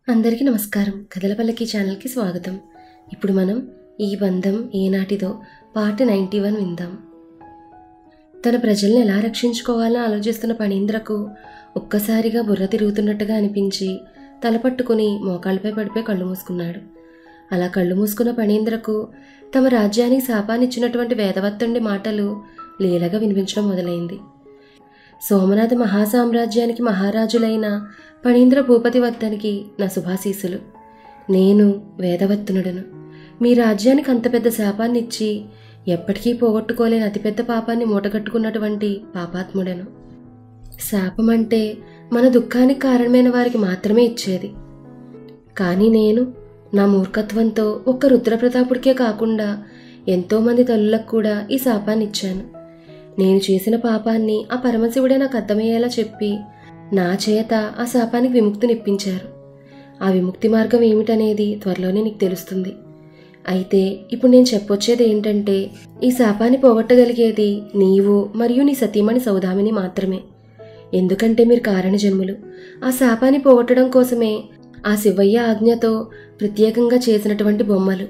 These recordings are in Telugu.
అందరికీ నమస్కారం. కథల పల్లకి ఛానల్కి స్వాగతం. ఇప్పుడు మనం ఈ బంధం ఏనాటిదో పార్ట్ 91 విందాం. తన ప్రజల్ని ఎలా రక్షించుకోవాలని ఆలోచిస్తున్న ఫణీంద్రకు ఒక్కసారిగా బుర్ర తిరుగుతున్నట్టుగా అనిపించి తల పట్టుకుని మోకాళ్ళపై పడిపోయి కళ్ళు మూసుకున్నాడు. అలా కళ్ళు మూసుకున్న ఫణీంద్రకు తమ రాజ్యానికి శాపాన్నిచ్చినటువంటి వేదవత్తుండి మాటలు లీలగా వినిపించడం మొదలైంది. సోమనాథ మహాసామ్రాజ్యానికి మహారాజులైన ఫణీంద్ర భూపతి వద్దనికి నా శుభాశీసులు. నేను వేదవత్తునుడను. మీ రాజ్యానికి అంత పెద్ద శాపాన్నిచ్చి ఎప్పటికీ పోగొట్టుకోలేని అతిపెద్ద పాపాన్ని మూటగట్టుకున్నటువంటి పాపాత్ముడను. శాపం అంటే మన దుఃఖానికి కారణమైన వారికి మాత్రమే ఇచ్చేది. కానీ నేను నా మూర్ఖత్వంతో ఒక్క రుద్రప్రతాపుడికే కాకుండా ఎంతోమంది తల్లులకు కూడా ఈ శాపాన్ని ఇచ్చాను. నేను చేసిన పాపాన్ని ఆ పరమశివుడే నాకు అర్థమయ్యేలా చెప్పి నా చేత ఆ శాపానికి విముక్తినిప్పించారు. ఆ విముక్తి మార్గం ఏమిటనేది త్వరలోనే నీకు తెలుస్తుంది. అయితే ఇప్పుడు నేను చెప్పొచ్చేది ఏంటంటే, ఈ శాపాన్ని పోగొట్టగలిగేది నీవు మరియు నీ సతీమణి సౌదామిని మాత్రమే. ఎందుకంటే మీరు కారణజన్ములు. ఆ శాపాన్ని పోగొట్టడం కోసమే ఆ శివయ్య ఆజ్ఞతో ప్రత్యేకంగా చేసినటువంటి బొమ్మలు.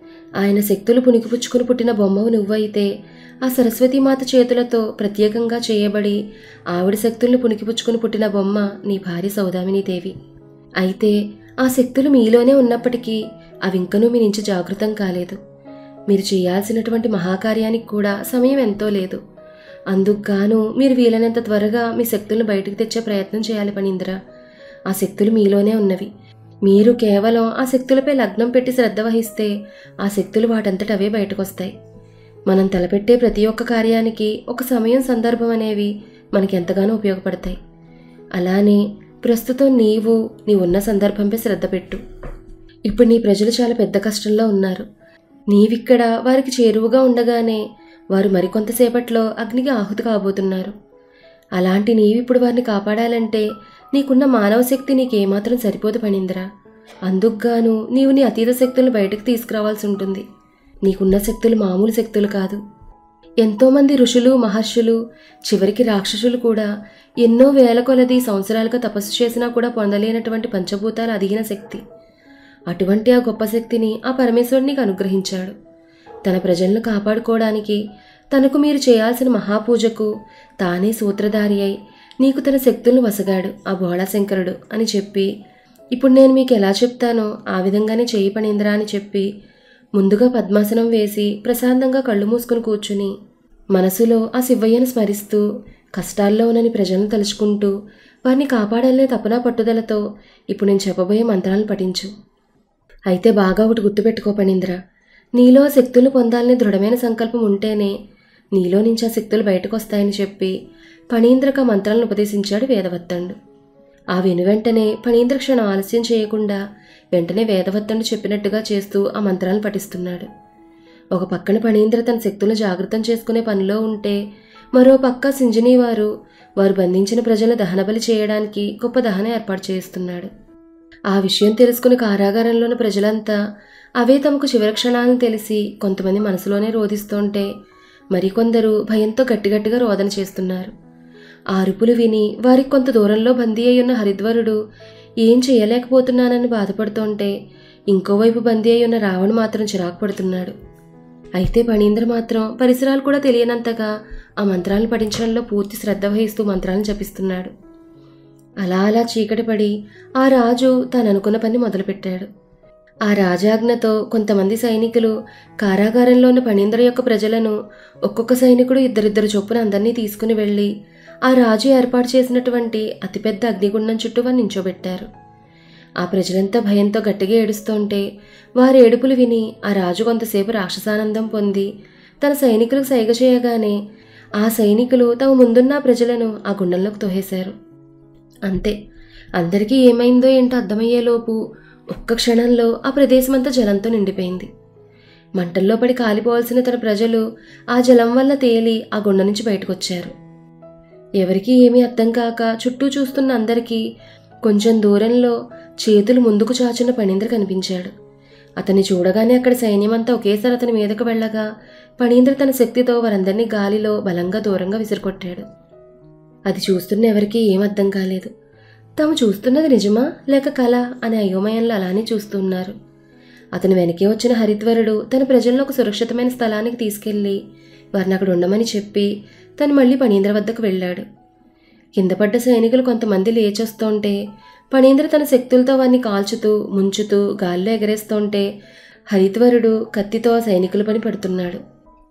ఆయన శక్తులు పుణికిపుచ్చుకుని పుట్టిన బొమ్మవు నువ్వైతే ఆ సరస్వతీమాత చేతులతో ప్రత్యేకంగా చేయబడి ఆవిడ శక్తుల్ని పుణికిపుచ్చుకుని పుట్టిన బొమ్మ నీ భార్య సౌదామినీదేవి. అయితే ఆ శక్తులు మీలోనే ఉన్నప్పటికీ అవి ఇంకనూ మీ నుంచి జాగృతం కాలేదు. మీరు చేయాల్సినటువంటి మహాకార్యానికి కూడా సమయం ఎంతో లేదు. అందుకుగాను మీరు వీలైనంత త్వరగా మీ శక్తులను బయటకు తెచ్చే ప్రయత్నం చేయాలి ఫణీంద్ర. ఆ శక్తులు మీలోనే ఉన్నవి. మీరు కేవలం ఆ శక్తులపై లగ్నం పెట్టి శ్రద్ధ వహిస్తే ఆ శక్తులు వాటంతట అవే బయటకొస్తాయి. మనం తలపెట్టే ప్రతి ఒక్క కార్యానికి ఒక సమయం, సందర్భం అనేవి మనకి ఎంతగానో ఉపయోగపడతాయి. అలానే ప్రస్తుతం నీవు ఉన్న సందర్భంపై శ్రద్ధ పెట్టు. ఇప్పుడు నీ ప్రజలు చాలా పెద్ద కష్టంలో ఉన్నారు. నీవిక్కడ వారికి చేరువుగా ఉండగానే వారు మరికొంతసేపట్లో అగ్నికి ఆహుతి కాబోతున్నారు. అలాంటి నీవిప్పుడు వారిని కాపాడాలంటే నీకున్న మానవ శక్తి నీకేమాత్రం సరిపోదు ఫణీంద్ర. అందుకుగాను నీవు నీ అతీత శక్తులను బయటకు తీసుకురావాల్సి ఉంటుంది. నీకున్న శక్తులు మామూలు శక్తులు కాదు. ఎంతోమంది ఋషులు, మహర్షులు, చివరికి రాక్షసులు కూడా ఎన్నో వేల కొలది సంవత్సరాలుగా తపస్సు చేసినా కూడా పొందలేనటువంటి పంచభూతాలు అదిగిన శక్తి. అటువంటి ఆ గొప్ప శక్తిని ఆ పరమేశ్వరుడు నీకు అనుగ్రహించాడు. తన ప్రజలను కాపాడుకోవడానికి తనకు మీరు చేయాల్సిన మహాపూజకు తానే సూత్రధారి అయి నీకు తన శక్తులను వసగాడు ఆ భోళాశంకరుడు అని చెప్పి, ఇప్పుడు నేను మీకు ఎలా చెప్తానో ఆ విధంగానే చెయ్యి ఫణీంద్ర అని చెప్పి ముందుగా పద్మాసనం వేసి ప్రశాంతంగా కళ్ళు మూసుకుని కూర్చుని మనసులో ఆ శివయ్యను స్మరిస్తూ కష్టాల్లో ఉన్నని ప్రజలను తలుచుకుంటూ వారిని కాపాడాలనే తపనా పట్టుదలతో ఇప్పుడు నేను చెప్పబోయే మంత్రాలను పఠించు. అయితే బాగా ఒకటి గుర్తుపెట్టుకో ఫణీంద్ర. నీలో ఆ శక్తులను పొందాలనే దృఢమైన సంకల్పం ఉంటేనే నీలో నుంచి ఆ శక్తులు బయటకు వస్తాయని చెప్పి ఫణీంద్రకు ఆ మంత్రాలను ఉపదేశించాడు వేదవత్తండు. ఆ వెనువెంటనే ఫణీంద్ర క్షణం ఆలస్యం చేయకుండా వెంటనే వేదవత్తండు చెప్పినట్టుగా చేస్తూ ఆ మంత్రాలను పఠిస్తున్నాడు. ఒక పక్కన ఫణీంద్ర తన శక్తులను జాగృతం చేసుకునే పనిలో ఉంటే, మరో పక్క సింజనీ వారు బంధించిన ప్రజలను దహనబలి చేయడానికి గొప్ప దహన ఏర్పాటు చేస్తున్నాడు. ఆ విషయం తెలుసుకుని కారాగారంలోని ప్రజలంతా అవే తమకు చివరి క్షణాలను తెలిసి కొంతమంది మనసులోనే రోధిస్తుంటే, మరికొందరు భయంతో గట్టిగట్టిగా రోదన చేస్తున్నారు. ఆ అరుపులు విని వారికి కొంత దూరంలో బందీ అయ్యున్న హరిద్వరుడు ఏం చేయలేకపోతున్నానని బాధపడుతుంటే, ఇంకోవైపు బందీ అయ్యున్న రావణు మాత్రం చిరాకు పడుతున్నాడు. అయితే ఫణీంద్ర మాత్రం పరిసరాలు కూడా తెలియనంతగా ఆ మంత్రాలను పఠించడంలో పూర్తి శ్రద్ధ వహిస్తూ మంత్రాలను జపిస్తున్నాడు. అలా చీకటి పడి ఆ రాజు తాను అనుకున్న పని మొదలుపెట్టాడు. ఆ రాజాజ్ఞతో కొంతమంది సైనికులు కారాగారంలో ఉన్న ఫణీంద్ర యొక్క ప్రజలను ఒక్కొక్క సైనికుడు ఇద్దరిద్దరు చొప్పున అందరినీ తీసుకుని వెళ్ళి ఆ రాజు ఏర్పాటు చేసినటువంటి అతిపెద్ద అగ్నిగుండం చుట్టూ వారు నించోబెట్టారు. ఆ ప్రజలంతా భయంతో గట్టిగా ఏడుస్తుంటే వారి ఏడుపులు విని ఆ రాజు కొంతసేపు రాక్షసానందం పొంది తన సైనికులకు సైగ చేయగానే ఆ సైనికులు తమ ముందున్న ప్రజలను ఆ గుండంలోకి తోసేశారు. అంతే, అందరికీ ఏమైందో ఏంటో అర్థమయ్యేలోపు ఒక్క క్షణంలో ఆ ప్రదేశమంతా జలంతో నిండిపోయింది. మంటల్లో పడి కాలిపోవాల్సిన తన ప్రజలు ఆ జలం వల్ల తేలి ఆ గుండ నుంచి బయటకొచ్చారు. ఎవరికీ ఏమీ అర్థం కాక చుట్టూ చూస్తున్న అందరికీ కొంచెం దూరంలో చేతులు ముందుకు చాచున్న ఫణీంద్ర కనిపించాడు. అతన్ని చూడగానే అక్కడ సైన్యమంతా ఒకేసారి అతని మీదకు వెళ్ళగా ఫణీంద్ర తన శక్తితో వారందరినీ గాలిలో బలంగా దూరంగా విసిరికొట్టాడు. అది చూస్తున్న ఎవరికీ ఏం అర్థం కాలేదు. తాము చూస్తున్నది నిజమా లేక కళ అనే అయోమయంలో అలానే చూస్తున్నారు. అతని వెనకే వచ్చిన హరిద్వరుడు తన ప్రజలను ఒక సురక్షితమైన స్థలానికి తీసుకెళ్లి వారిని అక్కడ ఉండమని చెప్పి తను మళ్ళీ ఫణీంద్ర వద్దకు వెళ్ళాడు. కింద పడ్డ సైనికులు కొంతమంది లేచొస్తుంటే ఫణీంద్ర తన శక్తులతో వారిని కాల్చుతూ ముంచుతూ గాల్లో ఎగరేస్తుంటే హరిద్వరుడు కత్తితో ఆ సైనికుల పని పడుతున్నాడు.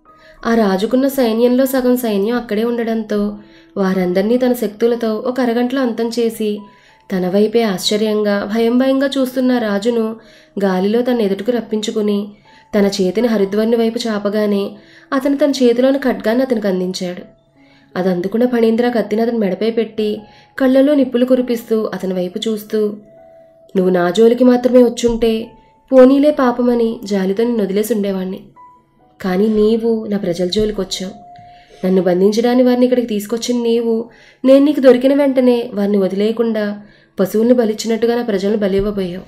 ఆ రాజుకున్న సైన్యంలో సగం సైన్యం అక్కడే ఉండడంతో వారందరినీ తన శక్తులతో ఒక అరగంటలో అంతం చేసి తన వైపే ఆశ్చర్యంగా భయంగా చూస్తున్న రాజును గాలిలో తన ఎదుటకు రప్పించుకుని తన చేతిని హరిద్వర్ని వైపు చాపగానే అతను తన చేతిలోని ఖడ్గాన్ని అతనికి అందించాడు. అది అందుకున్న ఫణీంద్ర కత్తిని అతని మెడపై పెట్టి కళ్ళలో నిప్పులు కురిపిస్తూ అతని వైపు చూస్తూ, నువ్వు నా జోలికి మాత్రమే వచ్చుంటే పోనీలే పాపమని జాలితో నిన్ను వదిలేసి ఉండేవాణ్ణి. కానీ నీవు నా ప్రజల జోలికి వచ్చావు. నన్ను బంధించడానికి వారిని ఇక్కడికి తీసుకొచ్చిన నీవు నేను నీకు దొరికిన వెంటనే వారిని వదిలేయకుండా పశువుల్ని బలిచ్చినట్టుగా నా ప్రజలను బలివ్వబోయావు.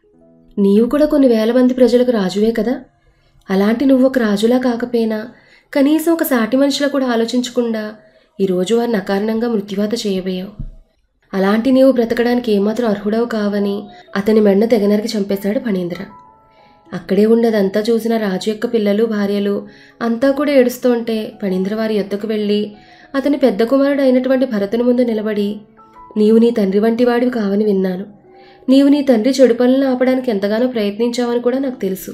నీవు కూడా కొన్ని వేల మంది ప్రజలకు రాజువే కదా. అలాంటి నువ్వు ఒక రాజులా కాకపోయినా కనీసం ఒక సాటి మనిషిలా కూడా ఆలోచించకుండా ఈరోజు వారిని అకారణంగా మృత్యువాత చేయబోయావు. అలాంటి నీవు బ్రతకడానికి ఏమాత్రం అర్హుడవు కావని అతని మెడను తెగనరికి చంపేశాడు ఫణీంద్ర. అక్కడే ఉండదంతా చూసిన రాజు యొక్క పిల్లలు భార్యలు అంతా కూడా ఏడుస్తూ ఉంటే ఫణీంద్ర వారి యొద్దకు వెళ్ళి అతని పెద్ద కుమారుడు అయినటువంటి భరతుని ముందు నిలబడి, నీవు నీ తండ్రి వంటి వాడివి కావని విన్నాను. నీవు నీ తండ్రి చెడు పనులను ఆపడానికి ఎంతగానో ప్రయత్నించావని కూడా నాకు తెలుసు.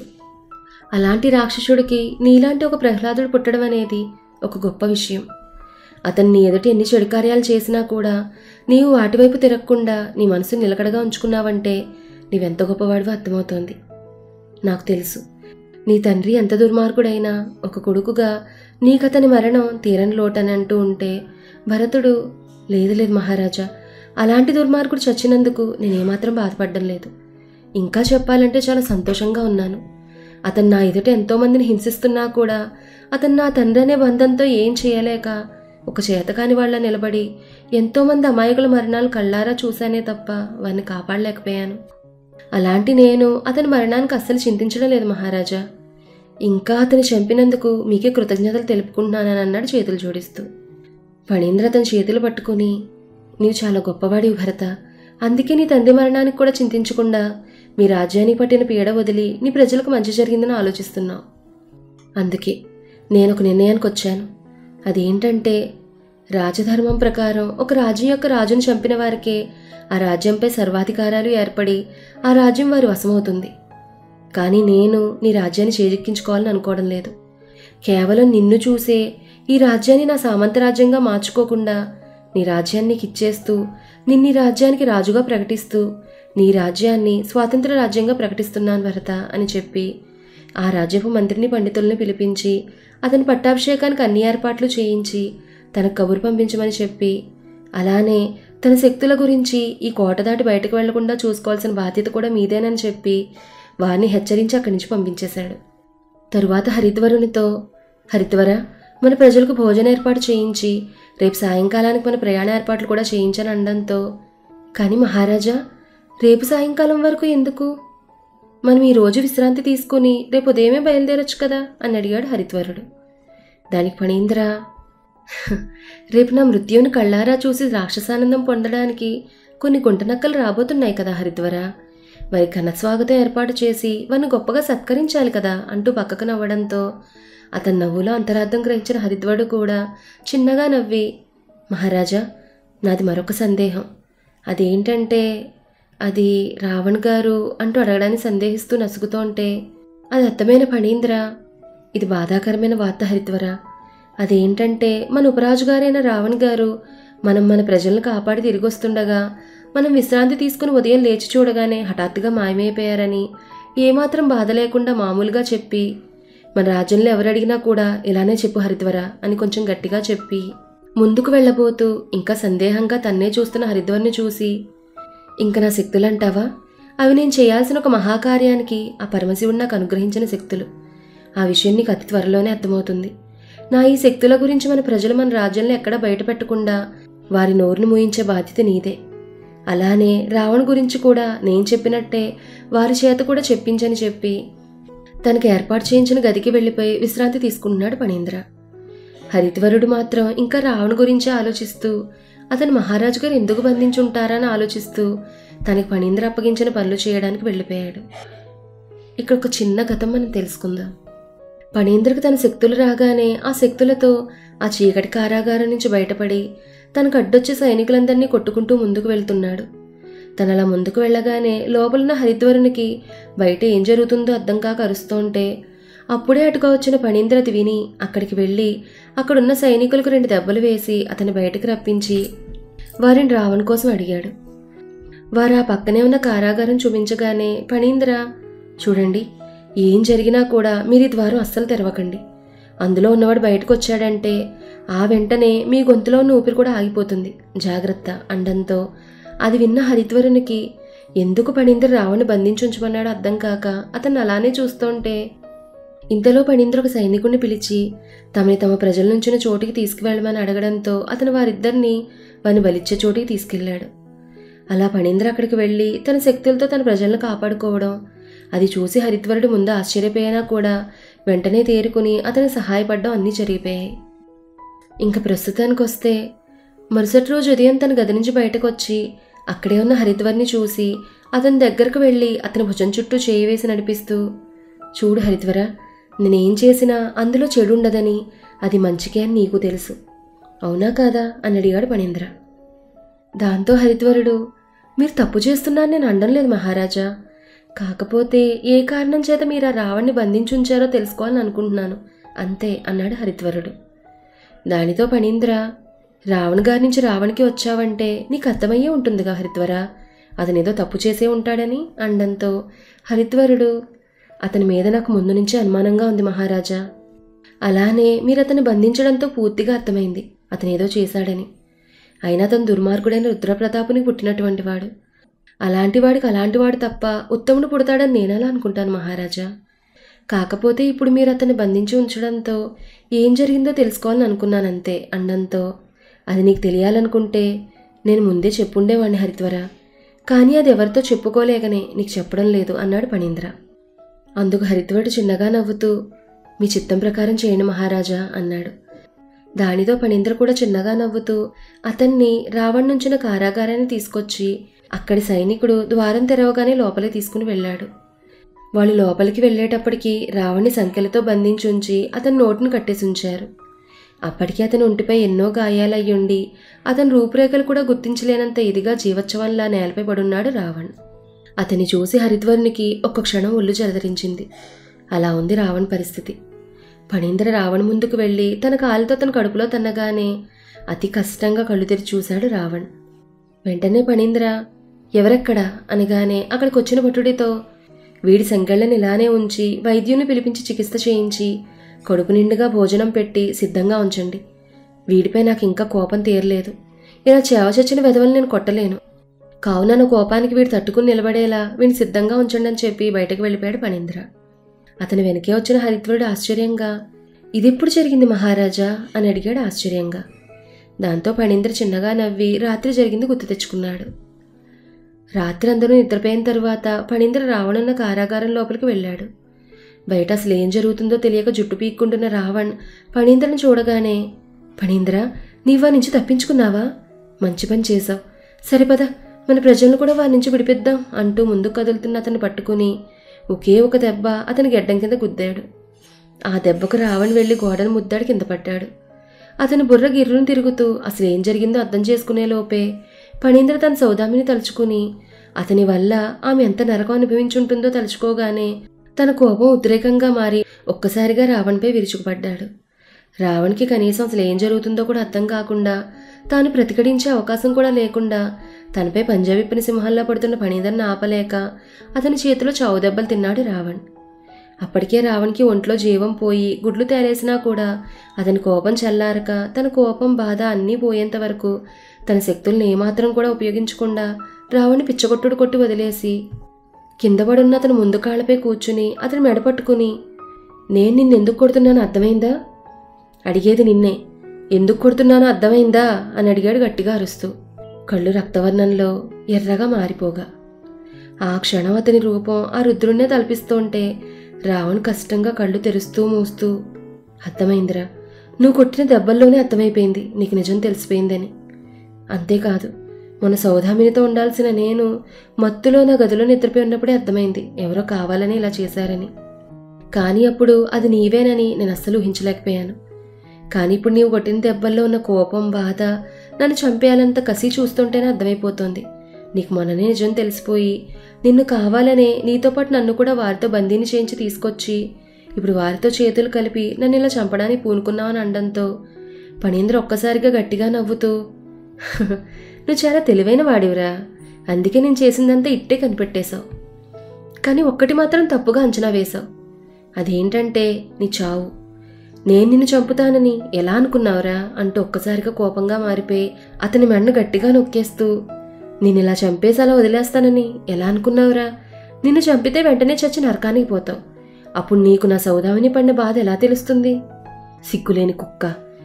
అలాంటి రాక్షసుడికి నీలాంటి ఒక ప్రహ్లాదుడు పుట్టడం అనేది ఒక గొప్ప విషయం. అతను నీ ఎదుటి ఎన్ని చెడు కార్యాలు చేసినా కూడా నీవు వాటివైపు తిరగకుండా నీ మనసుని నిలకడగా ఉంచుకున్నావంటే నీవెంత గొప్పవాడివో అర్థమవుతోంది. నాకు తెలుసు నీ తండ్రి ఎంత దుర్మార్గుడైనా ఒక కొడుకుగా నీకతని మరణం తీరని లోటని అంటూ ఉంటే భరతుడు, లేదు మహారాజా, అలాంటి దుర్మార్గుడు చచ్చినందుకు నేనేమాత్రం బాధపడడం లేదు. ఇంకా చెప్పాలంటే చాలా సంతోషంగా ఉన్నాను. అతను నా ఎదుట ఎంతోమందిని హింసిస్తున్నా కూడా అతను నా తండ్రి అనే బంధంతో ఏం చేయలేక ఒక చేతకాని వాళ్ళ నిలబడి ఎంతోమంది అమాయకుల మరణాలు కళ్ళారా చూశానే తప్ప వారిని కాపాడలేకపోయాను. అలాంటి నేను అతని మరణానికి అస్సలు చింతించడం లేదు మహారాజా. ఇంకా అతని చంపినందుకు మీకే కృతజ్ఞతలు తెలుపుకుంటున్నానని అన్నాడు చేతులు జోడిస్తూ. ఫణీంద్ర అతని చేతులు పట్టుకుని, నీవు చాలా గొప్పవాడివి భరత. అందుకే నీ తండ్రి మరణానికి కూడా చింతించకుండా మీ రాజ్యానికి పట్టిన పీడ వదిలి నీ ప్రజలకు మంచి జరిగిందని ఆలోచిస్తున్నావు. అందుకే నేను ఒక నిర్ణయానికి వచ్చాను. అదేంటంటే రాజధర్మం ప్రకారం ఒక రాజ్యం యొక్క రాజును చంపిన వారికే ఆ రాజ్యంపై సర్వాధికారాలు ఏర్పడి ఆ రాజ్యం వారి వశమవుతుంది. కానీ నేను నీ రాజ్యాన్ని చేజిక్కించుకోవాలని అనుకోవడం లేదు. కేవలం నిన్ను చూసే ఈ రాజ్యాన్ని నా సామంత రాజ్యంగా మార్చుకోకుండా నీ రాజ్యాన్ని నీకు ఇచ్చేస్తూ నిన్ను ఈ రాజ్యానికి రాజుగా ప్రకటిస్తూ నీ రాజ్యాన్ని స్వాతంత్ర రాజ్యంగా ప్రకటిస్తున్నాను భరత అని చెప్పి ఆ రాజ్యపు మంత్రిని పండితుల్ని పిలిపించి అతని పట్టాభిషేకానికి అన్ని ఏర్పాట్లు చేయించి తనకు కబురు పంపించమని చెప్పి, అలానే తన శక్తుల గురించి ఈ కోట దాటి బయటకు వెళ్లకుండా చూసుకోవాల్సిన బాధ్యత కూడా మీదేనని చెప్పి వారిని హెచ్చరించి అక్కడి నుంచి పంపించేశాడు. తరువాత హరిద్వరునితో, హరిద్వర, మన ప్రజలకు భోజన ఏర్పాటు చేయించి రేపు సాయంకాలానికి మన ప్రయాణ ఏర్పాట్లు కూడా చేయించని అనడంతో, కానీ మహారాజా, రేపు సాయంకాలం వరకు ఎందుకు? మనం ఈరోజు విశ్రాంతి తీసుకుని రేపు ఉదయమే బయలుదేరొచ్చు కదా అని అడిగాడు హరిద్వరుడు. దానికి ఫణీంద్ర, రేపు నా మృత్యువుని కళ్ళారా చూసి రాక్షసానందం పొందడానికి కొన్ని గుంటనక్కలు రాబోతున్నాయి కదా హరిద్వర. మరి ఘనస్వాగతం ఏర్పాటు చేసి వారిని గొప్పగా సత్కరించాలి కదా అంటూ పక్కకు నవ్వడంతో అతని నవ్వులో అంతరార్థం గ్రహించిన హరిద్వరుడు కూడా చిన్నగా నవ్వి, మహారాజా, నాది మరొక సందేహం. అదేంటంటే అది రావణ్ గారు అంటూ అడగడానికి సందేహిస్తూ నసుగుతోంటే అది అర్థమైన ఫణీంద్ర, ఇది బాధాకరమైన వార్త హరిద్వర. అదేంటంటే మన ఉపరాజు గారైన రావణ్ గారు మన ప్రజలను కాపాడి తిరిగి వస్తుండగా మనం విశ్రాంతి తీసుకుని ఉదయం లేచి చూడగానే హఠాత్తుగా మాయమైపోయారని ఏమాత్రం బాధ లేకుండా మామూలుగా చెప్పి, మన రాజ్యంలో ఎవరడిగినా కూడా ఇలానే చెప్పు హరిద్వర అని కొంచెం గట్టిగా చెప్పి ముందుకు వెళ్ళబోతూ ఇంకా సందేహంగా తన్నే చూస్తున్న హరిద్వర్ని చూసి, ఇంక నా శక్తులంటావా? అవి నేను చేయాల్సిన ఒక మహాకార్యానికి ఆ పరమశివుడు నాకు అనుగ్రహించిన శక్తులు. ఆ విషయం నీకు అతి త్వరలోనే అర్థమవుతుంది. నా ఈ శక్తుల గురించి మన ప్రజలు మన రాజ్యంలో ఎక్కడా బయటపెట్టకుండా వారి నోరును మూయించే బాధ్యత నీదే. అలానే రావణ్ గురించి కూడా నేను చెప్పినట్టే వారి చేత కూడా చెప్పించని చెప్పి తనకు ఏర్పాటు చేయించిన గదికి వెళ్ళిపోయి విశ్రాంతి తీసుకుంటున్నాడు ఫణీంద్ర. హరిద్వరుడు మాత్రం ఇంకా రావణ్ గురించి ఆలోచిస్తూ అతను మహారాజు గారు ఎందుకు బంధించుంటారని ఆలోచిస్తూ తనకి ఫణీంద్ర అప్పగించిన పనులు చేయడానికి వెళ్ళిపోయాడు. ఇక్కడ ఒక చిన్న కథ మనం తెలుసుకుందాం. ఫణీంద్రకు తన శక్తులు రాగానే ఆ శక్తులతో ఆ చీకటి కారాగారం నుంచి బయటపడి తనకు అడ్డొచ్చే సైనికులందరినీ కొట్టుకుంటూ ముందుకు వెళ్తున్నాడు. తనలా ముందుకు వెళ్ళగానే లోపలున్న హరిద్వరునికి బయట ఏం జరుగుతుందో అర్థం కాక అరుస్తుంటే అప్పుడే అటుగా వచ్చిన ఫణీంద్ర అది విని అక్కడికి వెళ్ళి అక్కడున్న సైనికులకు 2 దెబ్బలు వేసి అతని బయటకు రప్పించి వారిని రావణ్ కోసం అడిగాడు. వారు ఆ పక్కనే ఉన్న కారాగారం చూపించగానే ఫణీంద్ర, చూడండి, ఏం జరిగినా కూడా మీరు ఈ ద్వారం అస్సలు తెరవకండి. అందులో ఉన్నవాడు బయటకు వచ్చాడంటే ఆ వెంటనే మీ గొంతులో ఉన్న ఊపిరి కూడా ఆగిపోతుంది, జాగ్రత్త అండంతో అది విన్న హరిద్వరునికి ఎందుకు ఫణీంద్ర రావణ్ణి బంధించుంచమన్నాడో అర్థం కాక అతన్ని అలానే చూస్తుంటే ఇంతలో ఫణీంద్ర ఒక సైనికుడిని పిలిచి తమని తమ ప్రజల నుంచిన చోటికి తీసుకువెళ్ళమని అడగడంతో అతను వారిద్దరినీ వారిని బలిచ్చే చోటికి తీసుకెళ్లాడు. అలా ఫణీంద్ర అక్కడికి వెళ్ళి తన శక్తులతో తన ప్రజలను కాపాడుకోవడం అది చూసి హరిద్వరుడు ముందు ఆశ్చర్యపోయినా కూడా వెంటనే తేరుకుని అతని సహాయపడడం అన్నీ జరిగిపోయాయి. ఇంక ప్రస్తుతానికి వస్తే మరుసటి రోజు ఉదయం తన గది నుంచి బయటకు వచ్చి అక్కడే ఉన్న హరిద్వర్ని చూసి అతని దగ్గరకు వెళ్ళి అతని భుజం చుట్టూ చేయి వేసి నడిపిస్తూ, చూడు హరిద్వర, నేనేం చేసినా అందులో చెడు ఉండదని, అది మంచికే అని నీకు తెలుసు, అవునా కాదా అని అడిగాడు ఫణీంద్ర. దాంతో హరిద్వరుడు, మీరు తప్పు చేస్తున్నారని నేను అనడం లేదు మహారాజా, కాకపోతే ఏ కారణం చేత మీరు ఆ రావణ్ణి బంధించుంచారో తెలుసుకోవాలని అనుకుంటున్నాను అంతే అన్నాడు హరిద్వరుడు. దానితో ఫణీంద్ర, రావణ్ గారి నుంచి రావణ్కి వచ్చావంటే నీకు అర్థమయ్యే ఉంటుందిగా హరిద్వర, అతనేదో తప్పు చేసే ఉంటాడని అండంతో హరిద్వరుడు, అతని మీద నాకు ముందు నుంచే అనుమానంగా ఉంది మహారాజా, అలానే మీరు అతన్ని బంధించడంతో పూర్తిగా అర్థమైంది అతనేదో చేశాడని. అయినా అతను దుర్మార్గుడైన రుద్రప్రతాపుని పుట్టినటువంటి వాడు, అలాంటివాడికి అలాంటివాడు తప్ప ఉత్తముడు పుడతాడని నేనలా అనుకుంటాను మహారాజా. కాకపోతే ఇప్పుడు మీరు అతన్ని బంధించి ఉంచడంతో ఏం జరిగిందో తెలుసుకోవాలని అనుకున్నానంతే అండంతో, అది నీకు తెలియాలనుకుంటే నేను ముందే చెప్పుండేవాడిని హరిద్వర, కానీ అది ఎవరితో చెప్పుకోలేకనే నీకు చెప్పడం లేదు అన్నాడు ఫణీంద్ర. అందుకు హరిద్వరుడు చిన్నగా నవ్వుతూ, మీ చిత్తం ప్రకారం చేయండి మహారాజా అన్నాడు. దానితో ఫణీంద్ర కూడా చిన్నగా నవ్వుతూ అతన్ని రావణ్ నుంచిన కారాగారాన్ని తీసుకొచ్చి అక్కడి సైనికుడు ద్వారం తెరవగానే లోపలికి తీసుకుని వెళ్ళాడు. వాళ్ళు లోపలికి వెళ్ళేటప్పటికి రావణ్ణి సంకెలతో బంధించి ఉంచి అతని నోటిని కట్టేసి ఉంచారు. అప్పటికి అతని ఒంటిపై ఎన్నో గాయాలయ్యుండి అతని రూపురేఖలు కూడా గుర్తించలేనంత ఇదిగా జీవోత్సవంలా నేలపై పడున్నాడు రావణ్. అతన్ని చూసి హరిద్వరునికి ఒక్క క్షణం ఒళ్ళు జలధరించింది. అలా ఉంది రావణ్ పరిస్థితి. ఫణీంద్ర రావణ్ ముందుకు వెళ్ళి తన కాలుతో తన కడుపులో తన్నగానే అతి కష్టంగా కళ్ళు తెరిచి చూశాడు రావణ్. వెంటనే ఫణీంద్ర, ఎవరెక్కడా అనగానే అక్కడికి వచ్చిన భటుడితో, వీడి సంకెళ్లను ఇలానే ఉంచి వైద్యుని పిలిపించి చికిత్స చేయించి కడుపు నిండుగా భోజనం పెట్టి సిద్ధంగా ఉంచండి. వీడిపై నాకు ఇంకా కోపం తీరలేదు. ఇలా చేవచచ్చిన వెధవలు నేను కొట్టలేను, కావున నా కోపానికి వీడు తట్టుకుని నిలబడేలా వీడిని సిద్ధంగా ఉంచండి అని చెప్పి బయటకు వెళ్ళిపోయాడు ఫణీంద్ర. అతని వెనకే వచ్చిన హరిద్వరుడు ఆశ్చర్యంగా, ఇదెప్పుడు జరిగింది మహారాజా అని అడిగాడు ఆశ్చర్యంగా. దాంతో ఫణీంద్ర చిన్నగా నవ్వి రాత్రి జరిగింది గుర్తు తెచ్చుకున్నాడు. రాత్రి అందరూ నిద్రపోయిన తరువాత ఫణీంద్ర రావణున్న కారాగారం లోపలికి వెళ్ళాడు. బయట అసలు ఏం జరుగుతుందో తెలియక జుట్టు పీక్కుంటున్న రావణ్ ఫణీంద్రను చూడగానే, ఫణీంద్ర, నీవా నుంచి తప్పించుకున్నావా? మంచి పని చేశావు. సరిపద, మన ప్రజలను కూడా వారి నుంచి విడిపిద్దాం అంటూ ముందుకు కదులుతున్న అతన్ని పట్టుకుని ఒకే ఒక దెబ్బ అతని గెడ్డం కింద గుద్దాడు. ఆ దెబ్బకు రావణ్ వెళ్లి గోడను ముద్దాడు కింద పడ్డాడు. అతని బుర్ర గిర్రును తిరుగుతూ అసలు ఏం జరిగిందో అర్థం చేసుకునే లోపే ఫణీంద్ర తన సౌదామిని తలుచుకుని అతని వల్ల ఆమె ఎంత నరకం అనుభవించుంటుందో తలుచుకోగానే తన కోపం ఉద్రేకంగా మారి ఒక్కసారిగా రావణ్పై విరుచుకుపడ్డాడు. రావణ్కి కనీసం అసలు ఏం జరుగుతుందో కూడా అర్థం కాకుండా, తాను ప్రతిఘటించే అవకాశం కూడా లేకుండా తనపై పంజాబిప్పిన సింహంలో పడుతున్న ఫణీంద్రను ఆపలేక అతని చేతిలో చావు దెబ్బలు తిన్నాడు రావణ్. అప్పటికే రావణ్కి ఒంట్లో జీవం పోయి గుడ్లు తేలేసినా కూడా అతని కోపం చల్లారక తన కోపం బాధ అన్నీ పోయేంత వరకు తన శక్తుల్ని ఏమాత్రం కూడా ఉపయోగించకుండా రావణ్ణి పిచ్చగొట్టుడు కొట్టి వదిలేసి కింద పడున్న అతను ముందు కాళ్ళపై కూర్చుని అతని మెడపట్టుకుని, నేను నిన్నెందుకు కొడుతున్నానో అర్థమైందా? అడిగేది నిన్నే, ఎందుకు కొడుతున్నానో అర్థమైందా అని అడిగాడు గట్టిగా అరుస్తూ, కళ్ళు రక్తవర్ణంలో ఎర్రగా మారిపోగా. ఆ క్షణం అతని రూపం ఆ రుద్రుణ్ణే తలపిస్తుంటే రావణ్ కష్టంగా కళ్ళు తెరుస్తూ మూస్తూ, అర్థమైందిరా, నువ్వు కొట్టిన దెబ్బల్లోనే అర్థమైపోయింది నీకు నిజం తెలిసిపోయిందని. అంతేకాదు, మొన్న సౌదామినితో ఉండాల్సిన నేను మత్తులో నా గదిలో నిద్రపోయి ఉన్నప్పుడే అర్థమైంది ఎవరో కావాలని ఇలా చేశారని. కానీ అప్పుడు అది నీవేనని నేను అస్సలు ఊహించలేకపోయాను. కానీ ఇప్పుడు నీవు కొట్టిన దెబ్బల్లో ఉన్న కోపం, బాధ, నన్ను చంపేయాలంత కసి చూస్తుంటేనే అర్థమైపోతుంది. నీకు మొన్ననే నిజం తెలిసిపోయి నిన్ను కావాలనే నీతో పాటు నన్ను కూడా వారితో బందీని చేయించి తీసుకొచ్చి ఇప్పుడు వారితో చేతులు కలిపి నన్ను ఇలా చంపడానికి పూనుకున్నావని అనడంతో ఫణీంద్ర ఒక్కసారిగా గట్టిగా నవ్వుతూ, నువ్వు చాలా తెలివైన వాడివిరా, అందుకే నేను చేసిందంతా ఇట్టే కనిపెట్టేశావు. కానీ ఒక్కటి మాత్రం తప్పుగా అంచనా వేశావు. అదేంటంటే నీ చావు. నేను నిన్ను చంపుతానని ఎలా అనుకున్నావురా అంటూ ఒక్కసారిగా కోపంగా మారిపోయి అతని మెడను గట్టిగా నొక్కేస్తూ, నేను ఇలా చంపేసి అలా వదిలేస్తానని ఎలా అనుకున్నావురా? నిన్ను చంపితే వెంటనే చచ్చి నరకానికి పోతావు. అప్పుడు నీకు నా సౌదామిని పడిన బాధ ఎలా తెలుస్తుంది? సిగ్గులేని కుక్క,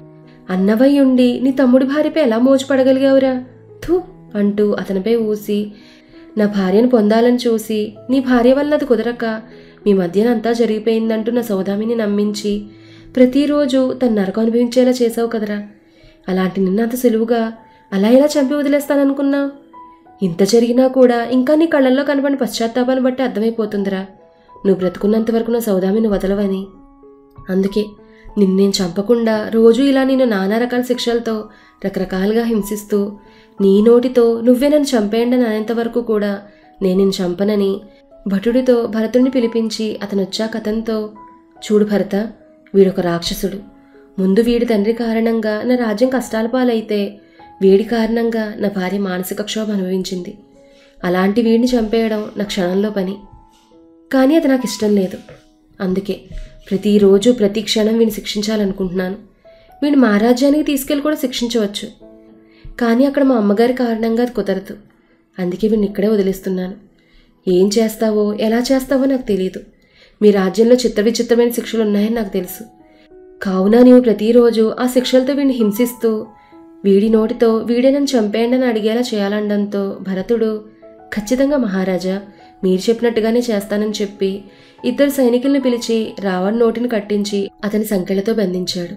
అన్నవై ఉండి నీ తమ్ముడి భార్యపై ఎలా మోజుపడగలిగావురా? థూ అంటూ అతనిపై ఊసి, నా భార్యను పొందాలని చూసి నీ భార్య వల్ల అది కుదరక మీ మధ్యనంతా జరిగిపోయిందంటూ నా సౌదామిని నమ్మించి ప్రతిరోజు తన నరకం అనుభవించేలా చేసావు కదరా. అలాంటి నిన్నంత సులువుగా అలా ఎలా చంపి వదిలేస్తాననుకున్నావు? ఇంత జరిగినా కూడా ఇంకా నీ కళ్ళల్లో కనబడిన పశ్చాత్తాపాన్ని బట్టి అర్థమైపోతుందిరా నువ్వు బ్రతుకున్నంత వరకు నా సౌదామిని వదలవని. అందుకే నిన్నేం చంపకుండా రోజు ఇలా నేను నానా రకాల శిక్షలతో రకరకాలుగా హింసిస్తూ నీ నోటితో నువ్వే నన్ను చంపేయండి అనేంత వరకు కూడా నేను నిన్ను చంపనని భటుడితో భరతుడిని పిలిపించి అతను వచ్చాక అతనితో, చూడు భరత, వీడొక రాక్షసుడు. ముందు వీడి తండ్రి కారణంగా నా రాజ్యం కష్టాల పాలైతే వీడి కారణంగా నా భార్య మానసిక క్షోభ అనుభవించింది. అలాంటి వీడిని చంపేయడం నా క్షణంలో పని. కానీ అది నాకు ఇష్టం లేదు. అందుకే ప్రతిరోజు ప్రతి క్షణం వీడిని శిక్షించాలనుకుంటున్నాను. వీడిని మా రాజ్యానికి తీసుకెళ్ళి కూడా శిక్షించవచ్చు. కానీ అక్కడ మా అమ్మగారి కారణంగా అది కుదరదు. అందుకే వీడిని ఇక్కడే వదిలేస్తున్నాను. ఏం చేస్తావో ఎలా చేస్తావో నాకు తెలియదు. మీ రాజ్యంలో చిత్ర విచిత్రమైన శిక్షలు ఉన్నాయని నాకు తెలుసు. కావున నీవు ప్రతిరోజు ఆ శిక్షలతో వీడిని హింసిస్తూ వీడి నోటితో వీడే నన్ను చంపేయండి అని అడిగేలా చేయాలనడంతో భరతుడు, ఖచ్చితంగా మహారాజా, మీరు చెప్పినట్టుగానే చేస్తానని చెప్పి ఇద్దరు సైనికుల్ని పిలిచి రావణ్ నోటిని కట్టించి అతని సంకెళ్లతో బంధించాడు.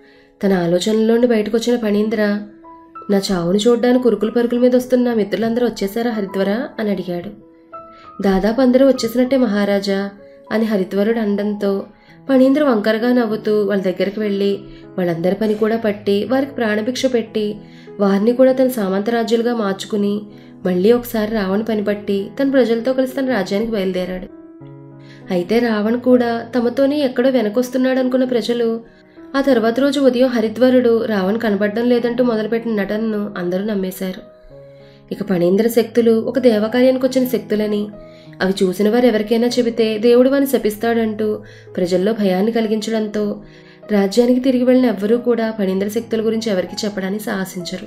తన ఆలోచనలోండి బయటకు వచ్చిన ఫణీంద్ర, నా చావును చూడ్డానికి ఉరుకుల పరుగుల మీద వస్తున్న మిత్రులందరూ వచ్చేసారా హరిద్వర అని అడిగాడు. దాదాపు అందరూ వచ్చేసినట్టే మహారాజా అని హరిద్వరుడు అనడంతో ఫణీంద్ర వంకరగా నవ్వుతూ వాళ్ళ దగ్గరికి వెళ్ళి వాళ్ళందరి పని కూడా పట్టి వారికి ప్రాణభిక్ష పెట్టి వారిని కూడా తన సామంతరాజ్యులుగా మార్చుకుని మళ్ళీ ఒకసారి రావణ్ పని పట్టి తన ప్రజలతో కలిసి తన రాజ్యానికి బయలుదేరాడు. అయితే రావణ్ కూడా తమతోనే ఎక్కడో వెనకొస్తున్నాడు అనుకున్న ప్రజలు ఆ తర్వాత రోజు ఉదయం హరిద్వరుడు రావణ్ కనబడడం లేదంటూ మొదలుపెట్టిన నటనను అందరూ నమ్మేశారు. ఇక ఫణీంద్ర శక్తులు ఒక దేవకార్యానికి వచ్చిన శక్తులని, అవి చూసిన వారు ఎవరికైనా చెబితే దేవుడు వారిని శపిస్తాడంటూ ప్రజల్లో భయాన్ని కలిగించడంతో రాజ్యానికి తిరిగి వెళ్ళిన ఎవ్వరూ కూడా ఫణీంద్ర శక్తుల గురించి ఎవరికి చెప్పడానికి సాహసించరు.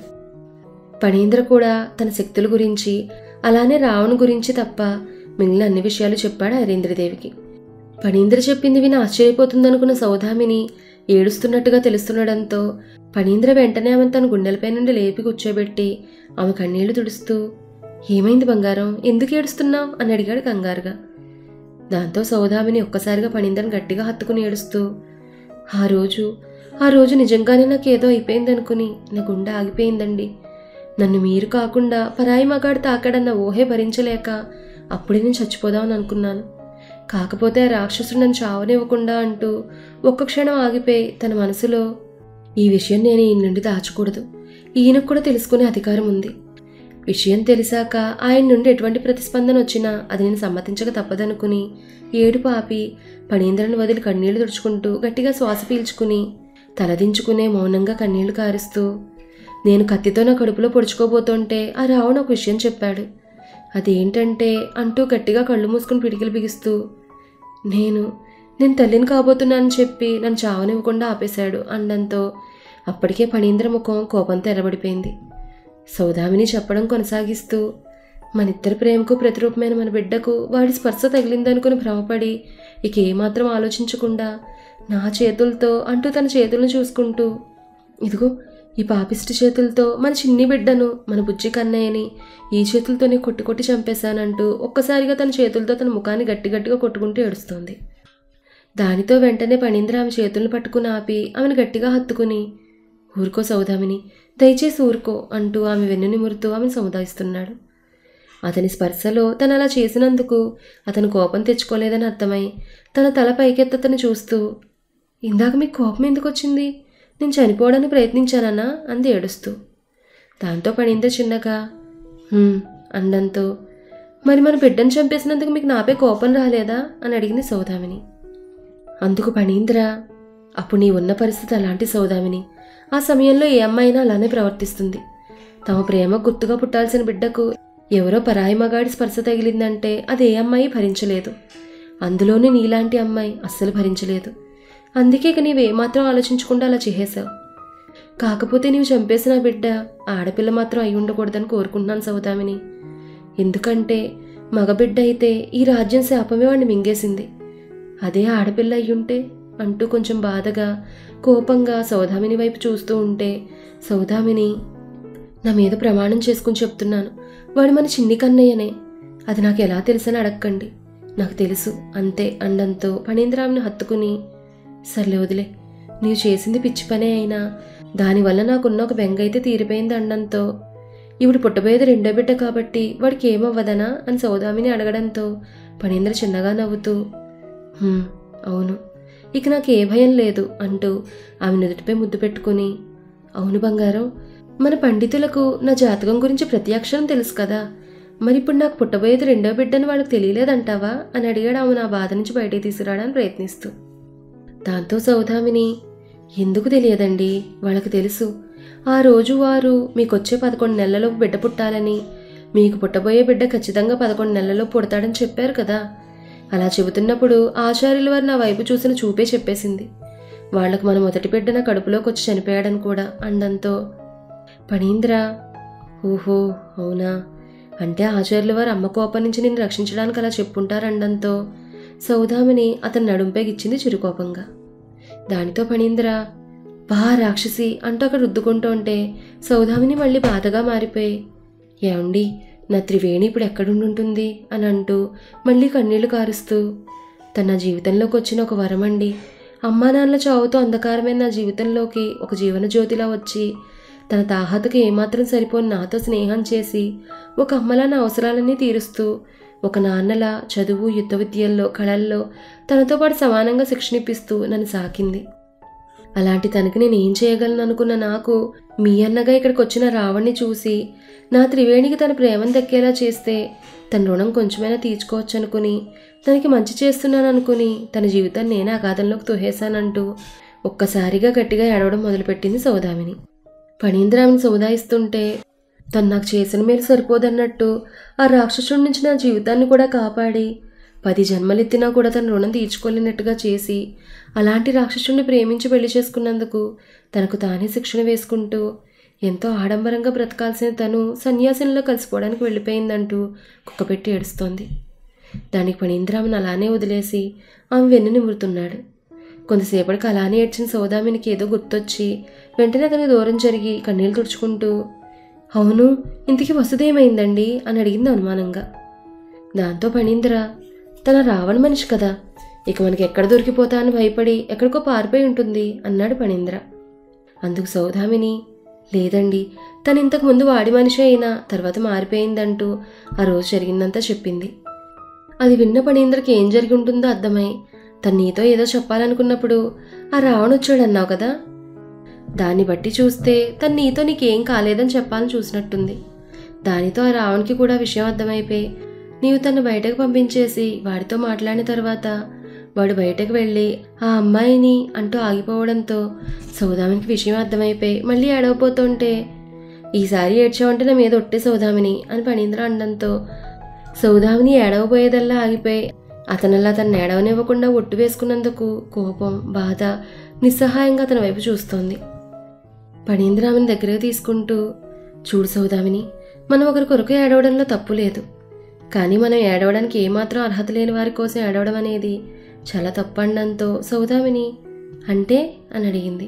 ఫణీంద్ర కూడా తన శక్తుల గురించి అలానే రావణ్ గురించి తప్ప మిగిలిన అన్ని విషయాలు చెప్పాడు ఐరేంద్రదేవికి. ఫణీంద్ర చెప్పింది విని ఆశ్చర్యపోతుందనుకున్న సౌదామిని ఏడుస్తున్నట్టుగా తెలుస్తుండడంతో ఫణీంద్ర వెంటనే ఆమెను తన గుండెలపై నుండి లేపి కూర్చోబెట్టి ఆమె కన్నీళ్లు తుడుస్తూ, ఏమైంది బంగారం, ఎందుకు ఏడుస్తున్నావు అని అడిగాడు కంగారుగా. దాంతో సౌదామిని ఒక్కసారిగా ఫణీంద్రను గట్టిగా హత్తుకుని ఏడుస్తూ, ఆ రోజు నిజంగానే నాకేదో అయిపోయిందనుకుని నా గుండె ఆగిపోయిందండి. నన్ను మీరు కాకుండా పరాయి మగాడు తాకాడన్న ఊహే భరించలేక అప్పుడే నేను చచ్చిపోదామని అనుకున్నాను. కాకపోతే ఆ రాక్షసుడు నన్ను చావనివ్వకుండా అంటూ ఒక్క క్షణం ఆగిపోయి తన మనసులో, ఈ విషయం నేను ఈయన నుండి దాచకూడదు, ఈయనకు కూడా తెలుసుకునే అధికారం ఉంది. విషయం తెలిసాక ఆయన నుండి ఎటువంటి ప్రతిస్పందన వచ్చినా అది నేను సమ్మతించక తప్పదనుకుని ఏడుపు ఆపి ఫణీంద్రను వదిలి కన్నీళ్లు తుడుచుకుంటూ గట్టిగా శ్వాస పీల్చుకుని తలదించుకునే మౌనంగా కన్నీళ్లు కారుస్తూ, నేను కత్తితో నా కడుపులో పొడుచుకోబోతుంటే ఆ రావణ్ ఒక విషయం చెప్పాడు. అదేంటంటే అంటూ గట్టిగా కళ్ళు మూసుకుని పిడికిలు బిగిస్తూ, నేను తల్లిని కాబోతున్నానని చెప్పి నన్ను చావనివ్వకుండా ఆపేశాడు అనడంతో అప్పటికే ఫణీంద్ర ముఖం కోపంతో ఎర్రబడిపోయింది. సౌదామిని చెప్పడం కొనసాగిస్తూ, మనిద్దరి ప్రేమకు ప్రతిరూపమైన మన బిడ్డకు వాడి స్పర్శ తగిలిందనుకుని భ్రమపడి ఇక ఏమాత్రం ఆలోచించకుండా నా చేతులతో అంటూ తన చేతులను చూసుకుంటూ, ఇదిగో ఈ పాపిష్టి చేతులతో మన చిన్ని బిడ్డను, మన బుజ్జి కన్నయ్యని ఈ చేతులతోనే కొట్టి చంపేశానంటూ ఒక్కసారిగా తన చేతులతో తన ముఖాన్ని గట్టిగా కొట్టుకుంటూ ఏడుస్తోంది. దానితో వెంటనే ఫణీంద్ర ఆమె చేతులను పట్టుకుని ఆపి ఆమెను గట్టిగా హత్తుకుని, ఊరుకో సౌదామిని, దయచేసి ఊరుకో అంటూ ఆమె వెన్ను నిమురుతూ ఆమెను సముదాయిస్తున్నాడు. అతని స్పర్శలో తను అలా చేసినందుకు అతను కోపం తెచ్చుకోలేదని అర్థమై తన తల పైకెత్తతను చూస్తూ, ఇందాక మీకు కోపం ఎందుకు వచ్చింది? నేను చనిపోవడానికి ప్రయత్నించానన్నా అంది ఏడుస్తూ. దాంతో పడిందో చిన్నగా అండంతో, మరి మన బిడ్డను చంపేసినందుకు మీకు నాపై కోపం రాలేదా అని అడిగింది సౌదామిని. అందుకు పణీంద్ర, అప్పుడు నీ ఉన్న పరిస్థితి అలాంటి సౌదామిని. ఆ సమయంలో ఏ అమ్మాయినా అలానే ప్రవర్తిస్తుంది. తమ ప్రేమ గుర్తుగా పుట్టాల్సిన బిడ్డకు ఎవరో పరాయి మగాడి స్పర్శ తగిలిందంటే అది ఏ అమ్మాయి భరించలేదు. అందులోనే నీలాంటి అమ్మాయి అస్సలు భరించలేదు. అందుకే ఇక నీవేమాత్రం ఆలోచించకుండా అలా చేసేశావు. కాకపోతే నీవు చంపేసిన బిడ్డ ఆడపిల్ల మాత్రం అయి ఉండకూడదని కోరుకుంటున్నాను సౌదామిని. ఎందుకంటే మగబిడ్డ అయితే ఈ రాజ్యం శాపమే వాడిని మింగేసింది. అదే ఆడపిల్ల అయ్యుంటే అంటూ కొంచెం బాధగా కోపంగా సౌదామిని వైపు చూస్తూ ఉంటే, సౌదామిని, నా మీద ప్రమాణం చేసుకుని చెప్తున్నాను, వాడు మన చిన్ని కన్నయ్యనే. అది నాకు ఎలా తెలుసని అడగకండి, నాకు తెలుసు అంతే అండంతో పణీంద్రామిని హత్తుకుని, సర్లే వదిలే, నీవు చేసింది పిచ్చి పనే అయినా దానివల్ల నాకున్న ఒక బెంగ అయితే తీరిపోయింది అండంతో, ఇప్పుడు పుట్టబోయేది రెండో బిడ్డ కాబట్టి వాడికి ఏమవ్వదనా అని సౌదామిని అడగడంతో పణీంద్ర చిన్నగా నవ్వుతూ, అవును, ఇక నాకు ఏ భయం లేదు అంటూ ఆమె నుదుటిపై ముద్దు పెట్టుకుని, అవును బంగారం, మన పండితులకు నా జాతకం గురించి ప్రతి అక్షరం తెలుసు కదా, మరి ఇప్పుడు నాకు పుట్టబోయేది రెండో బిడ్డని వాళ్ళకి తెలియలేదంటావా అని అడిగాడు ఆమె నా బాధ నుంచి బయటికి తీసుకురావడానికి ప్రయత్నిస్తూ. దాంతో సౌదామిని, ఎందుకు తెలియదండి, వాళ్ళకి తెలుసు. ఆ రోజు వారు మీకొచ్చే 11 నెలలలోపు బిడ్డ పుట్టాలని, మీకు పుట్టబోయే బిడ్డ ఖచ్చితంగా 11 నెలల్లో పుడతాడని చెప్పారు కదా. అలా చెబుతున్నప్పుడు ఆచార్యుల వారు నా వైపు చూసిన చూపే చెప్పేసింది. వాళ్లకు మన మొదటి బిడ్డ నా కడుపులోకి వచ్చి చనిపోయాడని కూడా అండంతో పణీంద్ర, ఓహో అవునా, అంటే ఆచార్యుల వారు అమ్మ కోపం నుంచి నేను రక్షించడానికి అలా చెప్పుంటారండంతో సౌదామిని అతని నడుంపై గిచ్చింది చిరుకోపంగా. దానితో పణీంద్ర, బా రాక్షసి అంటూ అక్కడ రుద్దుకుంటూ ఉంటే సౌదామిని మళ్ళీ బాధగా మారిపోయి, ఏమండి, నా త్రివేణి ఇప్పుడు ఎక్కడుండుంటుంది అని అంటూ మళ్ళీ కన్నీళ్లు కారుస్తూ, తన జీవితంలోకి వచ్చిన ఒక వరమండి, అమ్మా నాన్నల చావుతో అంధకారమైన నా జీవితంలోకి ఒక జీవన జ్యోతిలా వచ్చి తన తాహతకు ఏమాత్రం సరిపోని నాతో స్నేహం చేసి ఒక అమ్మలా నా అవసరాలన్నీ తీరుస్తూ, ఒక నాన్నలా చదువు, యుద్ధ విద్యల్లో, కళల్లో తనతో పాటు సమానంగా శిక్షణ ఇప్పిస్తూ నన్ను సాకింది. అలాంటి తనకి నేను ఏం చేయగలను అనుకున్న నాకు మీ అన్నగా ఇక్కడికి వచ్చిన రావణ్ణి చూసి నా త్రివేణికి తన ప్రేమను దక్కేలా చేస్తే తన రుణం కొంచెమైనా తీర్చుకోవచ్చు అనుకుని, తనకి మంచి చేస్తున్నాను అనుకుని తన జీవితాన్ని నేనే అగాధంలోకి తోహేశానంటూ ఒక్కసారిగా గట్టిగా ఏడవడం మొదలుపెట్టింది సౌదామిని. పణీంద్రామిని సముదాయిస్తుంటే తను నాకు చేసిన మేలు సరిపోదన్నట్టు ఆ రాక్షసుడి నుంచి నా జీవితాన్ని కూడా కాపాడి 10 జన్మలెత్తినా కూడా తన రుణం తీర్చుకోలేనట్టుగా చేసి అలాంటి రాక్షసుడిని ప్రేమించి పెళ్లి చేసుకున్నందుకు తనకు తానే శిక్షణ వేసుకుంటూ ఎంతో ఆడంబరంగా బ్రతకాల్సిన తను సన్యాసంలో కలిసిపోవడానికి వెళ్ళిపోయిందంటూ కుక్కపెట్టి ఏడుస్తోంది. దానికి పణీంద్రామిని అలానే వదిలేసి ఆమె వెన్ను నిమురుతున్నాడు. కొంతసేపటికి అలానే ఏడ్చిన సౌదామినికి ఏదో గుర్తొచ్చి వెంటనే అతనికి దూరం జరిగి కన్నీళ్లు తుడుచుకుంటూ, అవును, ఇంతకీ వసుదేమైందండి అని అడిగింది అనుమానంగా. దాంతో పణీంద్ర, తన రావణ మనిషి కదా, ఇక మనకి ఎక్కడ దొరికిపోతా అని భయపడి ఎక్కడికో పారిపోయి ఉంటుంది అన్నాడు పణీంద్ర. అందుకు సౌదామిని, లేదండి, తను ఇంతకు ముందు వాడి మనిషి అయినా తర్వాత మారిపోయిందంటూ ఆ రోజు జరిగిందంతా చెప్పింది. అది విన్న పణీంద్రకి ఏం జరిగి ఉంటుందో అర్థమై, తను నీతో ఏదో చెప్పాలనుకున్నప్పుడు ఆ రావణ వచ్చాడన్నావు కదా, దాన్ని బట్టి చూస్తే తను నీతో నీకేం కాలేదని చెప్పాలని చూసినట్టుంది. దానితో ఆ రావణ్కి కూడా విషయం అర్థమైపోయి నీవు తను బయటకు పంపించేసి వాడితో మాట్లాడిన తర్వాత వాడు బయటకు వెళ్ళి ఆ అమ్మాయిని అంటూ ఆగిపోవడంతో సౌదామినికి విషయం అర్థమైపోయి మళ్ళీ ఏడవపోతుంటే, ఈసారి ఏడ్చావంటే నా మీద ఒట్టే సౌదామిని అని పణీంద్ర అనడంతో సౌదామిని ఏడవపోయేదల్లా ఆగిపోయి అతనల్లా తను ఏడవనివ్వకుండా ఒట్టు వేసుకున్నందుకు కోపం, బాధ, నిస్సహాయంగా అతని వైపు చూస్తోంది. పణీంద్ర ఆమెను దగ్గరకు తీసుకుంటూ, చూడు సౌదామిని, మనం ఒకరి కొరకు ఏడవడంలో తప్పు లేదు, కానీ మనం ఏడవడానికి ఏమాత్రం అర్హత లేని వారి కోసం ఏడవడం అనేది చాలా తప్పండంతో సౌదామిని, అంటే అని అడిగింది.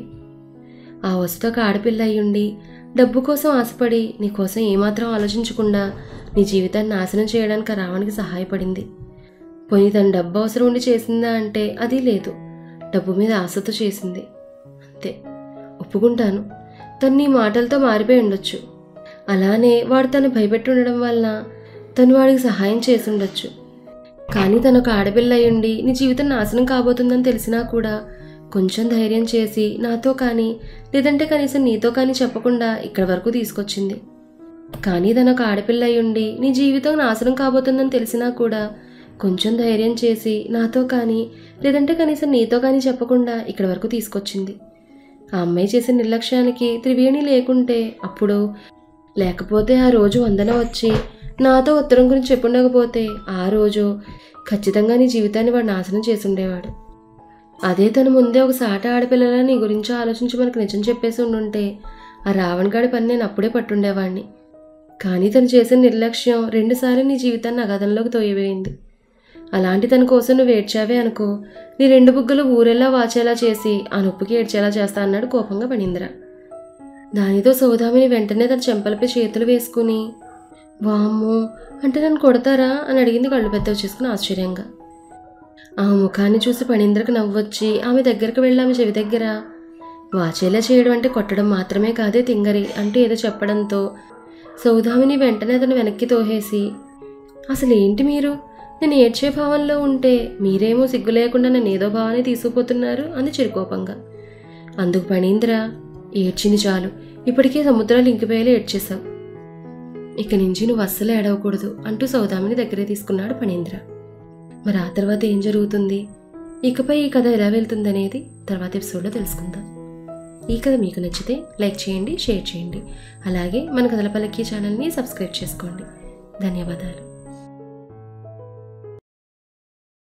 ఆ వస్తువు ఒక ఆడపిల్ల అయ్యుండి డబ్బు కోసం ఆశపడి నీ కోసం ఏమాత్రం ఆలోచించకుండా నీ జీవితాన్ని నాశనం చేయడానికి ఆ రావణ్కి సహాయపడింది. పోనీ తను డబ్బు అవసరం ఉండి చేసిందా అంటే అది లేదు, డబ్బు మీద ఆశతో చేసింది అంతే. ఒప్పుకుంటాను, తను నీ మాటలతో మారిపోయి ఉండొచ్చు. అలానే వాడు తను భయపెట్టి ఉండడం వలన తను వాడికి సహాయం చేసి ఉండొచ్చు. కానీ తను ఒక ఆడపిల్ల అయ్యుండి నీ జీవితం నాశనం కాబోతుందని తెలిసినా కూడా కొంచెం ధైర్యం చేసి నాతో కానీ లేదంటే కనీసం నీతో కానీ చెప్పకుండా ఇక్కడి వరకు తీసుకొచ్చింది. కానీ తను ఒక ఆడపిల్ల అయ్యుండి నీ జీవితం నాశనం కాబోతుందని తెలిసినా కూడా కొంచెం ధైర్యం చేసి నాతో కానీ లేదంటే కనీసం నీతో కానీ చెప్పకుండా ఇక్కడి వరకు తీసుకొచ్చింది. ఆ అమ్మాయి చేసిన నిర్లక్ష్యానికి త్రివేణి లేకుంటే అప్పుడు లేకపోతే ఆ రోజు వందన వచ్చి నాతో ఉత్తరం గురించి చెప్పుండకపోతే ఆ రోజు ఖచ్చితంగా నీ జీవితాన్ని వాడు నాశనం చేసి ఉండేవాడు. అదే తను ముందే ఒక సాటి ఆడపిల్లలా నీ గురించి ఆలోచించి మనకు నిజం చెప్పేసి ఉండుంటే ఆ రావణ్ గాడి పని నేను అప్పుడే పట్టుండేవాడిని. కానీ తను చేసిన నిర్లక్ష్యం 2 సార్లు నీ జీవితాన్ని అగాధంలోకి తోయవేయింది. అలాంటి తన కోసం నువ్వు ఏడ్చావే అనుకో, నీ 2 బుగ్గలు ఊరెల్లా వాచేలా చేసి ఆ నొప్పికి ఏడ్చేలా చేస్తా అన్నాడు కోపంగా పణీంద్ర. దానితో సౌదామిని వెంటనే తన చెంపలపై చేతులు వేసుకుని, వామ్మో అంటే నన్ను కొడతారా అని అడిగింది కళ్ళు పెద్దవి చేసుకుని ఆశ్చర్యంగా. ఆమె ముఖాన్ని చూసి పణీంద్రకు నవ్వొచ్చి ఆమె దగ్గరకు వెళ్ళి ఆమె చెవి దగ్గర వాచేలా చేయడం అంటే కొట్టడం మాత్రమే కాదే తింగరి అంటూ ఏదో చెప్పడంతో సౌదామిని వెంటనే అతను వెనక్కి తోహేసి, అసలు ఏంటి మీరు, నేను ఏడ్చే భావంలో ఉంటే మీరేమో సిగ్గు లేకుండా నన్ను ఏదో భావాన్ని తీసుకుపోతున్నారు అంది చిరుకోపంగా. అందుకు పణీంద్ర, ఏడ్చింది చాలు, ఇప్పటికే సముద్రాలు ఇంకిపోయేలా ఏడ్చేశావు, ఇక నుంచి నువ్వు అస్సలు ఏడవకూడదు అంటూ సౌదామిని దగ్గరే తీసుకున్నాడు పణీంద్ర. మరి ఆ తర్వాత ఏం జరుగుతుంది, ఇకపై ఈ కథ ఎలా వెళ్తుందనేది తర్వాత ఎపిసోడ్లో తెలుసుకుందాం. ఈ కథ మీకు నచ్చితే లైక్ చేయండి, షేర్ చేయండి, అలాగే మన కథల పల్లకి ఛానల్ని సబ్స్క్రైబ్ చేసుకోండి. ధన్యవాదాలు.